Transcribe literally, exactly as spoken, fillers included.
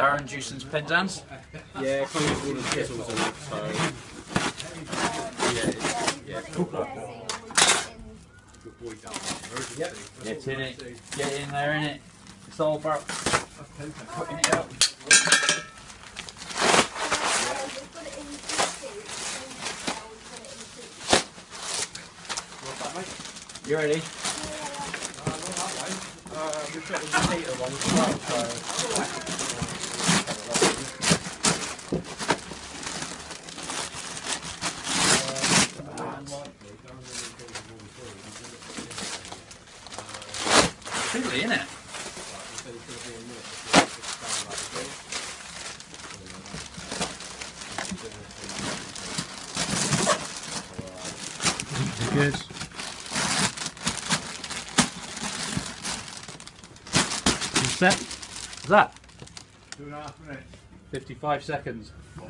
Darren Juicens Penzance. Yeah, kind of all the chisels and that, so yeah, yeah. Good boy, Darren. Yep. Get in it. Get in there, in it. It's all about putting it out. What's that, mate? You ready? Uh, not that way. Uh, we've got the heater on as well, so. Fiddly, innit? Good. Set. What's that? Two and a half minutes. fifty-five seconds.